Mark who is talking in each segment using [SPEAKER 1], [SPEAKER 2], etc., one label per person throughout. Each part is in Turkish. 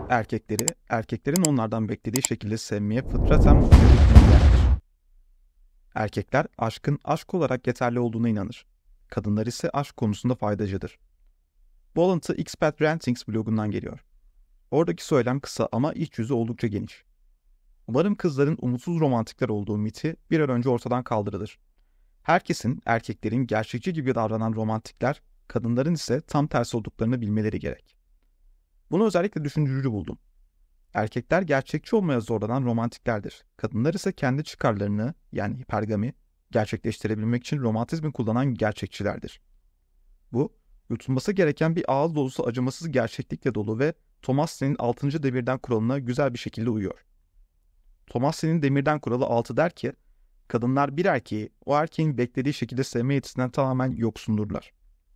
[SPEAKER 1] Erkeklerin onlardan beklediği şekilde sevmeye fıtraten mutluluk ettiğindendir. Erkekler aşkın aşk olarak yeterli olduğuna inanır. Kadınlar ise aşk konusunda faydacıdır. Bu alıntı Expat Rantings blogundan geliyor. Oradaki söylem kısa ama iç yüzü oldukça geniş. Umarım kızların umutsuz romantikler olduğu miti bir an önce ortadan kaldırılır. Herkesin, erkeklerin gerçekçi gibi davranan romantikler, kadınların ise tam tersi olduklarını bilmeleri gerek. Bunu özellikle düşündürücü buldum. Erkekler gerçekçi olmaya zorlanan romantiklerdir. Kadınlar ise kendi çıkarlarını, yani hipergami, gerçekleştirebilmek için romantizmi kullanan gerçekçilerdir. Bu, yutulması gereken bir ağız dolusu acımasız gerçeklikle dolu ve Thomas'ın 6. demirden kuralına güzel bir şekilde uyuyor. Thomas'ın demirden kuralı 6 der ki, kadınlar bir erkeği o erkeğin beklediği şekilde sevme yetisinden tamamen yoksundurlar.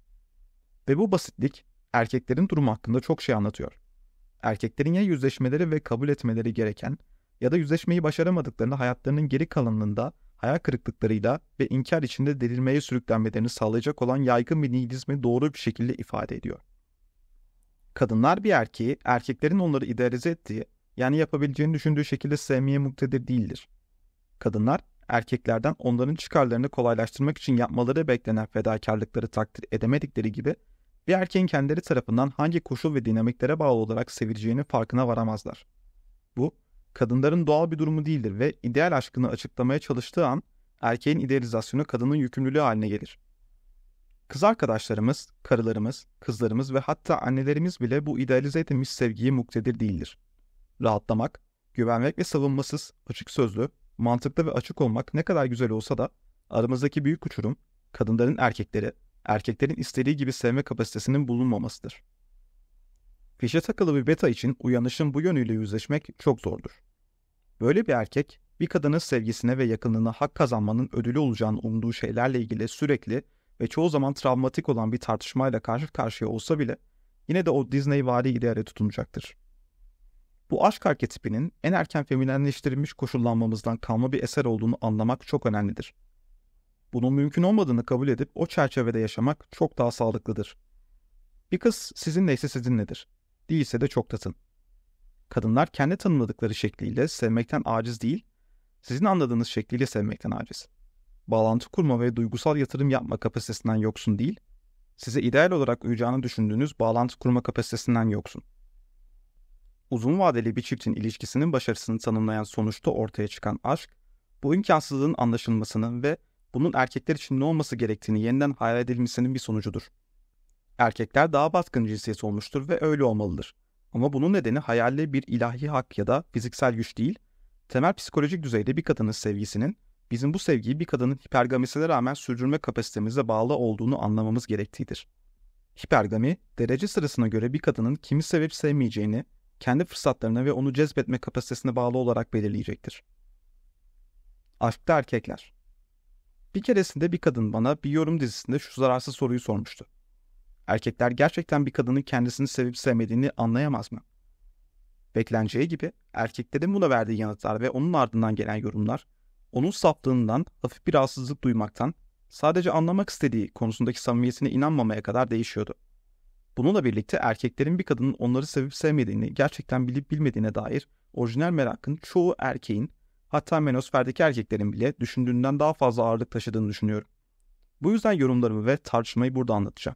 [SPEAKER 1] Ve bu basitlik erkeklerin durumu hakkında çok şey anlatıyor. Erkeklerin ya yüzleşmeleri ve kabul etmeleri gereken ya da yüzleşmeyi başaramadıklarını hayatlarının geri kalanında hayal kırıklıklarıyla ve inkar içinde delirmeye sürüklenmelerini sağlayacak olan yaygın bir nihilizmi doğru bir şekilde ifade ediyor. Kadınlar bir erkeği erkeklerin onları idealize ettiği, yani yapabileceğini düşündüğü şekilde sevmeye muktedir değildir. Kadınlar erkeklerden onların çıkarlarını kolaylaştırmak için yapmaları beklenen fedakarlıkları takdir edemedikleri gibi bir erkeğin kendileri tarafından hangi koşul ve dinamiklere bağlı olarak sevileceğinin farkına varamazlar. Bu, kadınların doğal bir durumu değildir ve ideal aşkını açıklamaya çalıştığı an erkeğin idealizasyonu kadının yükümlülüğü haline gelir. Kız arkadaşlarımız, karılarımız, kızlarımız ve hatta annelerimiz bile bu idealize edilmiş sevgiye muktedir değildir. Rahatlamak, güvenmek ve savunmasız, açık sözlü, mantıklı ve açık olmak ne kadar güzel olsa da aramızdaki büyük uçurum, kadınların erkeklerin istediği gibi sevme kapasitesinin bulunmamasıdır. Fişe takılı bir beta için uyanışın bu yönüyle yüzleşmek çok zordur. Böyle bir erkek, bir kadının sevgisine ve yakınlığına hak kazanmanın ödülü olacağını umduğu şeylerle ilgili sürekli ve çoğu zaman travmatik olan bir tartışmayla karşı karşıya olsa bile yine de o Disney-vari ideale tutunacaktır. Bu aşk arketipinin en erken feminenleştirilmiş koşullanmamızdan kalma bir eser olduğunu anlamak çok önemlidir. Bunun mümkün olmadığını kabul edip o çerçevede yaşamak çok daha sağlıklıdır. Bir kız sizinleyse sizinledir. Değilse de çok tatın. Kadınlar kendi tanımladıkları şekliyle sevmekten aciz değil, sizin anladığınız şekliyle sevmekten aciz. Bağlantı kurma ve duygusal yatırım yapma kapasitesinden yoksun değil, size ideal olarak uyacağını düşündüğünüz bağlantı kurma kapasitesinden yoksun. Uzun vadeli bir çiftin ilişkisinin başarısını tanımlayan sonuçta ortaya çıkan aşk, bu imkansızlığın anlaşılmasının ve bunun erkekler için ne olması gerektiğini yeniden hayal edilmesinin bir sonucudur. Erkekler daha baskın cinsiyet olmuştur ve öyle olmalıdır. Ama bunun nedeni hayalle bir ilahi hak ya da fiziksel güç değil, temel psikolojik düzeyde bir kadının sevgisinin, bizim bu sevgiyi bir kadının hipergamisine rağmen sürdürme kapasitemize bağlı olduğunu anlamamız gerektiğidir. Hipergami, derece sırasına göre bir kadının kimi sevip sevmeyeceğini, kendi fırsatlarına ve onu cezbetme kapasitesine bağlı olarak belirleyecektir. Aşkta erkekler. Bir keresinde bir kadın bana bir yorum dizisinde şu zararsız soruyu sormuştu. Erkekler gerçekten bir kadının kendisini sevip sevmediğini anlayamaz mı? Bekleneceği gibi erkeklerin buna verdiği yanıtlar ve onun ardından gelen yorumlar, onun saflığından hafif bir rahatsızlık duymaktan, sadece anlamak istediği konusundaki samimiyetine inanmamaya kadar değişiyordu. Bununla birlikte erkeklerin bir kadının onları sevip sevmediğini gerçekten bilip bilmediğine dair orijinal merakın çoğu erkeğin, hatta menosferdeki erkeklerin bile düşündüğünden daha fazla ağırlık taşıdığını düşünüyorum. Bu yüzden yorumlarımı ve tartışmayı burada anlatacağım.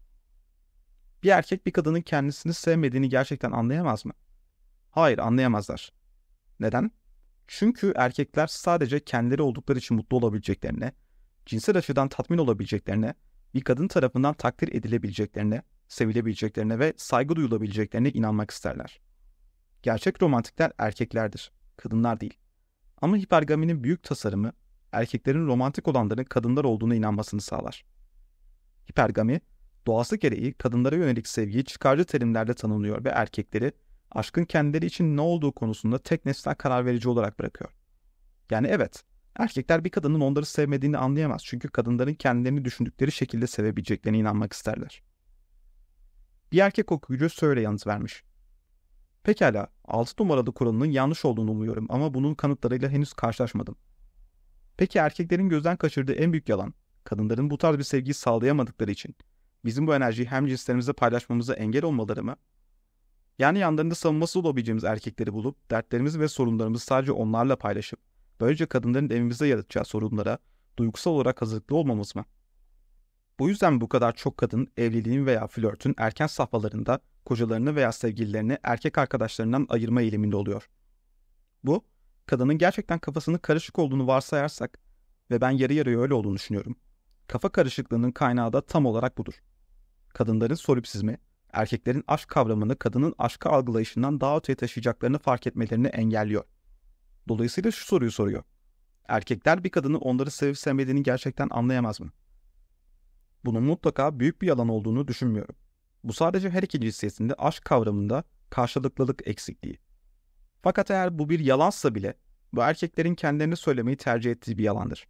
[SPEAKER 1] Bir erkek bir kadının kendisini sevmediğini gerçekten anlayamaz mı? Hayır, anlayamazlar. Neden? Çünkü erkekler sadece kendileri oldukları için mutlu olabileceklerine, cinsel açıdan tatmin olabileceklerine, bir kadın tarafından takdir edilebileceklerine, sevilebileceklerine ve saygı duyulabileceklerine inanmak isterler. Gerçek romantikler erkeklerdir, kadınlar değil. Ama hipergaminin büyük tasarımı, erkeklerin romantik olanların kadınlar olduğuna inanmasını sağlar. Hipergami, doğası gereği kadınlara yönelik sevgiyi çıkarcı terimlerle tanımlıyor ve erkekleri, aşkın kendileri için ne olduğu konusunda tek nesnel karar verici olarak bırakıyor. Yani evet, erkekler bir kadının onları sevmediğini anlayamaz çünkü kadınların kendilerini düşündükleri şekilde sevebileceklerine inanmak isterler. Bir erkek okuyucu şöyle yanıt vermiş. Pekala, 6 numaralı kuralının yanlış olduğunu umuyorum ama bunun kanıtlarıyla henüz karşılaşmadım. Peki erkeklerin gözden kaçırdığı en büyük yalan, kadınların bu tarz bir sevgiyi sağlayamadıkları için bizim bu enerjiyi hem cinslerimizle paylaşmamıza engel olmaları mı? Yani yanlarında savunmasız olabileceğimiz erkekleri bulup dertlerimizi ve sorunlarımızı sadece onlarla paylaşıp böylece kadınların evimizde yaratacağı sorunlara duygusal olarak hazırlıklı olmamız mı? Bu yüzden bu kadar çok kadın evliliğin veya flörtün erken safhalarında kocalarını veya sevgililerini erkek arkadaşlarından ayırma eğiliminde oluyor. Bu, kadının gerçekten kafasının karışık olduğunu varsayarsak ve ben yarı yarıya öyle olduğunu düşünüyorum. Kafa karışıklığının kaynağı da tam olarak budur. Kadınların solipsizmi, erkeklerin aşk kavramını kadının aşkı algılayışından daha öteye taşıyacaklarını fark etmelerini engelliyor. Dolayısıyla şu soruyu soruyor. Erkekler bir kadının onları sevip sevmediğini gerçekten anlayamaz mı? Bunun mutlaka büyük bir yalan olduğunu düşünmüyorum. Bu sadece her iki cinsiyetinde aşk kavramında karşılıklılık eksikliği. Fakat eğer bu bir yalansa bile bu erkeklerin kendilerini söylemeyi tercih ettiği bir yalandır.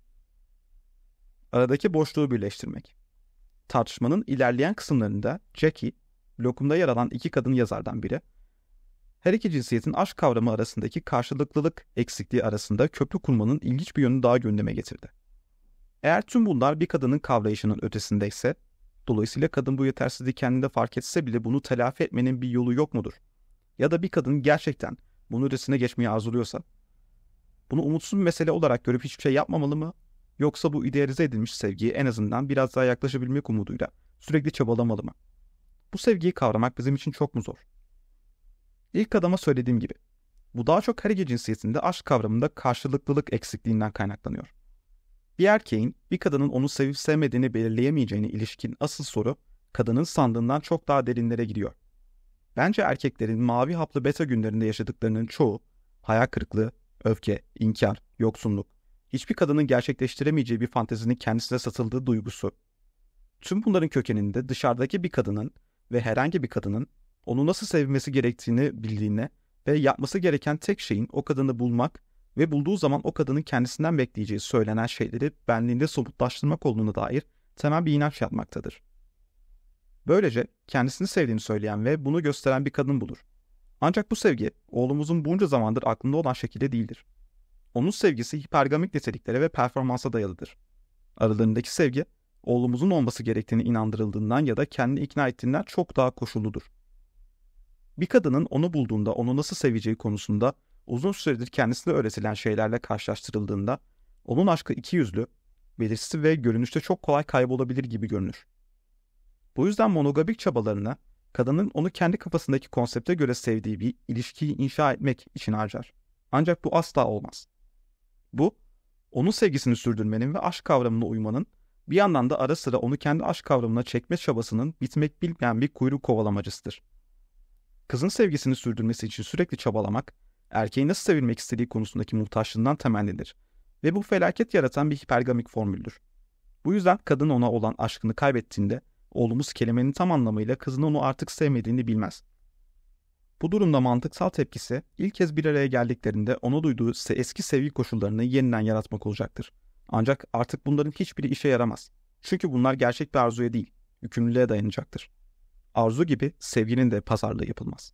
[SPEAKER 1] Aradaki boşluğu birleştirmek. Tartışmanın ilerleyen kısımlarında Jackie, blogumda yer alan iki kadın yazardan biri, her iki cinsiyetin aşk kavramı arasındaki karşılıklılık eksikliği arasında köprü kurmanın ilginç bir yönünü daha gündeme getirdi. Eğer tüm bunlar bir kadının kavrayışının ötesindeyse, dolayısıyla kadın bu yetersizliği kendinde fark etse bile bunu telafi etmenin bir yolu yok mudur? Ya da bir kadın gerçekten bunun ötesine geçmeyi arzuluyorsa, bunu umutsuz bir mesele olarak görüp hiçbir şey yapmamalı mı? Yoksa bu idealize edilmiş sevgiye en azından biraz daha yaklaşabilmek umuduyla sürekli çabalamalı mı? Bu sevgiyi kavramak bizim için çok mu zor? İlk adama söylediğim gibi, bu daha çok her iki cinsiyetinde aşk kavramında karşılıklılık eksikliğinden kaynaklanıyor. Bir erkeğin bir kadının onu sevip sevmediğini belirleyemeyeceğine ilişkin asıl soru, kadının sandığından çok daha derinlere gidiyor. Bence erkeklerin mavi haplı beta günlerinde yaşadıklarının çoğu, hayal kırıklığı, öfke, inkar, yoksunluk, hiçbir kadının gerçekleştiremeyeceği bir fantezinin kendisine satıldığı duygusu. Tüm bunların kökeninde dışarıdaki bir kadının ve herhangi bir kadının onu nasıl sevmesi gerektiğini bildiğine ve yapması gereken tek şeyin o kadını bulmak ve bulduğu zaman o kadının kendisinden bekleyeceği söylenen şeyleri benliğinde somutlaştırmak olduğuna dair temel bir inanç yapmaktadır. Böylece kendisini sevdiğini söyleyen ve bunu gösteren bir kadın bulur. Ancak bu sevgi oğlumuzun bunca zamandır aklında olan şekilde değildir. Onun sevgisi hipergamik niteliklere ve performansa dayalıdır. Aralarındaki sevgi, oğlumuzun olması gerektiğini inandırıldığından ya da kendini ikna ettiğinden çok daha koşulludur. Bir kadının onu bulduğunda onu nasıl seveceği konusunda uzun süredir kendisine öğretilen şeylerle karşılaştırıldığında onun aşkı ikiyüzlü, belirsiz ve görünüşte çok kolay kaybolabilir gibi görünür. Bu yüzden monogamik çabalarına kadının onu kendi kafasındaki konsepte göre sevdiği bir ilişkiyi inşa etmek için harcar. Ancak bu asla olmaz. Bu, onun sevgisini sürdürmenin ve aşk kavramına uymanın, bir yandan da ara sıra onu kendi aşk kavramına çekme çabasının bitmek bilmeyen bir kuyruk kovalamacasıdır. Kızın sevgisini sürdürmesi için sürekli çabalamak, erkeğin nasıl sevilmek istediği konusundaki muhtaçlığından temellidir ve bu felaket yaratan bir hipergamik formüldür. Bu yüzden kadın ona olan aşkını kaybettiğinde, oğlumuz kelimenin tam anlamıyla kızın onu artık sevmediğini bilmez. Bu durumda mantıksal tepkisi ilk kez bir araya geldiklerinde ona duyduğu eski sevgi koşullarını yeniden yaratmak olacaktır. Ancak artık bunların hiçbiri işe yaramaz. Çünkü bunlar gerçek bir arzuya değil, yükümlülüğe dayanacaktır. Arzu gibi sevginin de pazarlığı yapılmaz.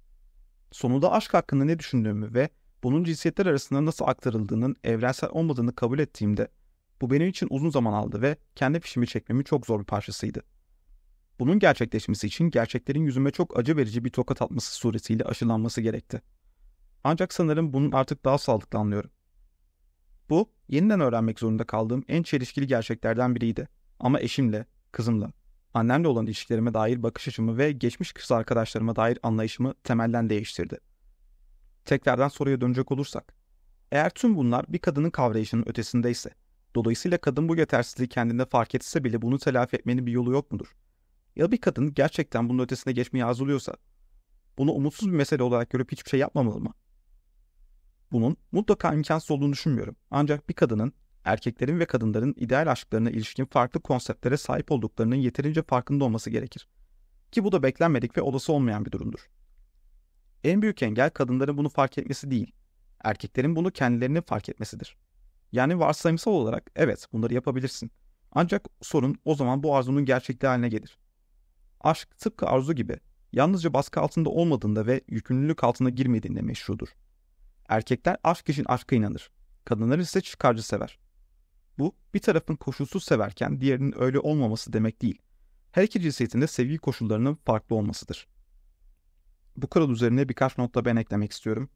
[SPEAKER 1] Sonunda aşk hakkında ne düşündüğümü ve bunun cinsiyetler arasında nasıl aktarıldığının evrensel olmadığını kabul ettiğimde bu benim için uzun zaman aldı ve kendi fişimi çekmemin çok zor bir parçasıydı. Bunun gerçekleşmesi için gerçeklerin yüzüme çok acı verici bir tokat atması suretiyle aşılanması gerekti. Ancak sanırım bunun artık daha sağlıklı anlıyorum. Bu, yeniden öğrenmek zorunda kaldığım en çelişkili gerçeklerden biriydi. Ama eşimle, kızımla, annemle olan ilişkilerime dair bakış açımı ve geçmiş kız arkadaşlarıma dair anlayışımı temelden değiştirdi. Tekrardan soruya dönecek olursak, eğer tüm bunlar bir kadının kavrayışının ötesindeyse, dolayısıyla kadın bu yetersizliği kendinde fark etse bile bunu telafi etmenin bir yolu yok mudur? Ya bir kadın gerçekten bunun ötesine geçmeyi arzuluyorsa, bunu umutsuz bir mesele olarak görüp hiçbir şey yapmamalı mı? Bunun mutlaka imkansız olduğunu düşünmüyorum. Ancak bir kadının, erkeklerin ve kadınların ideal aşklarına ilişkin farklı konseptlere sahip olduklarının yeterince farkında olması gerekir. Ki bu da beklenmedik ve olası olmayan bir durumdur. En büyük engel kadınların bunu fark etmesi değil, erkeklerin bunu kendilerinin fark etmesidir. Yani varsayımsal olarak evet bunları yapabilirsin. Ancak sorun o zaman bu arzunun gerçekliği haline gelir. Aşk tıpkı arzu gibi yalnızca baskı altında olmadığında ve yükümlülük altına girmediğinde meşrudur. Erkekler aşk için aşka inanır. Kadınlar ise çıkarcı sever. Bu bir tarafın koşulsuz severken diğerinin öyle olmaması demek değil. Her iki cinsiyetinde sevgi koşullarının farklı olmasıdır. Bu kural üzerine birkaç not da ben eklemek istiyorum.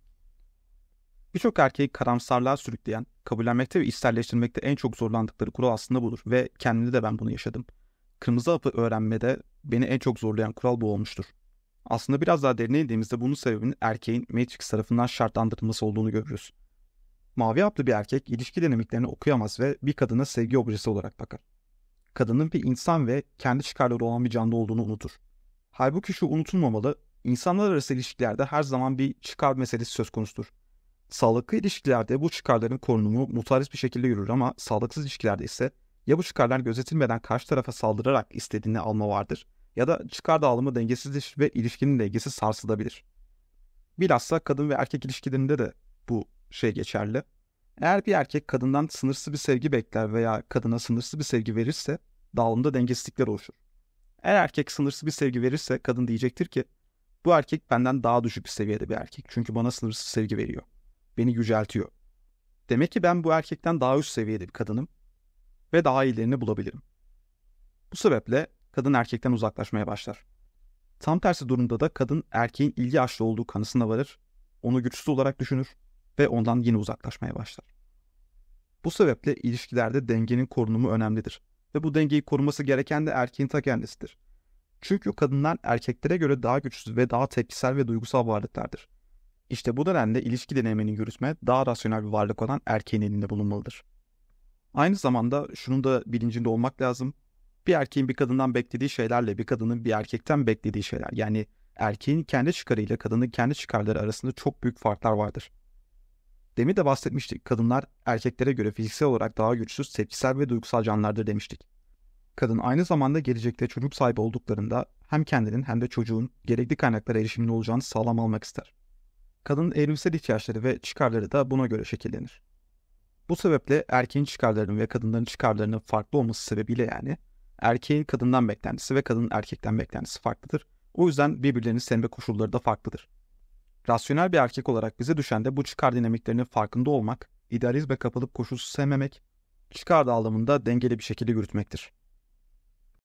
[SPEAKER 1] Birçok erkeği karamsarlığa sürükleyen, kabullenmekte ve içselleştirmekte en çok zorlandıkları kural aslında budur ve kendimde de ben bunu yaşadım. Kırmızı hapı öğrenmede beni en çok zorlayan kural bu olmuştur. Aslında biraz daha derine indiğimizde bunun sebebinin erkeğin Matrix tarafından şartlandırılması olduğunu görürüz. Mavi haplı bir erkek ilişki dinamiklerini okuyamaz ve bir kadına sevgi objesi olarak bakar. Kadının bir insan ve kendi çıkarları olan bir canlı olduğunu unutur. Halbuki şu unutulmamalı, insanlar arası ilişkilerde her zaman bir çıkar meselesi söz konusudur. Sağlıklı ilişkilerde bu çıkarların korunumu mutualist bir şekilde yürür ama sağlıksız ilişkilerde ise ya bu çıkarlar gözetilmeden karşı tarafa saldırarak istediğini alma vardır ya da çıkar dağılımı dengesizleşir ve ilişkinin dengesi sarsılabilir. Bilhassa kadın ve erkek ilişkilerinde de bu geçerli. Eğer bir erkek kadından sınırsız bir sevgi bekler veya kadına sınırsız bir sevgi verirse dağılımda dengesizlikler oluşur. Eğer erkek sınırsız bir sevgi verirse kadın diyecektir ki bu erkek benden daha düşük bir seviyede bir erkek çünkü bana sınırsız sevgi veriyor. Beni yüceltiyor. Demek ki ben bu erkekten daha üst seviyede bir kadınım ve daha iyilerini bulabilirim. Bu sebeple kadın erkekten uzaklaşmaya başlar. Tam tersi durumda da kadın erkeğin ilgi açlı olduğu kanısına varır, onu güçsüz olarak düşünür ve ondan yine uzaklaşmaya başlar. Bu sebeple ilişkilerde dengenin korunumu önemlidir ve bu dengeyi koruması gereken de erkeğin ta kendisidir. Çünkü kadınlar erkeklere göre daha güçsüz ve daha tepkisel ve duygusal varlıklardır. İşte bu nedenle ilişki deneyimini yürütme daha rasyonel bir varlık olan erkeğin elinde bulunmalıdır. Aynı zamanda şunun da bilincinde olmak lazım. Bir erkeğin bir kadından beklediği şeylerle bir kadının bir erkekten beklediği şeyler, yani erkeğin kendi çıkarıyla kadının kendi çıkarları arasında çok büyük farklar vardır. Demin de bahsetmiştik, kadınlar erkeklere göre fiziksel olarak daha güçsüz, tepkisel ve duygusal canlılardır demiştik. Kadın aynı zamanda gelecekte çocuk sahibi olduklarında hem kendinin hem de çocuğun gerekli kaynaklara erişiminin olacağını sağlam almak ister. Kadının evrimsel ihtiyaçları ve çıkarları da buna göre şekillenir. Bu sebeple erkeğin çıkarlarının ve kadınların çıkarlarının farklı olması sebebiyle yani erkeğin kadından beklentisi ve kadının erkekten beklentisi farklıdır. O yüzden birbirlerini sevme koşulları da farklıdır. Rasyonel bir erkek olarak bize düşen de bu çıkar dinamiklerinin farkında olmak, idealizme kapılıp koşulsuz sevmemek, çıkar dağılımında dengeli bir şekilde yürütmektir.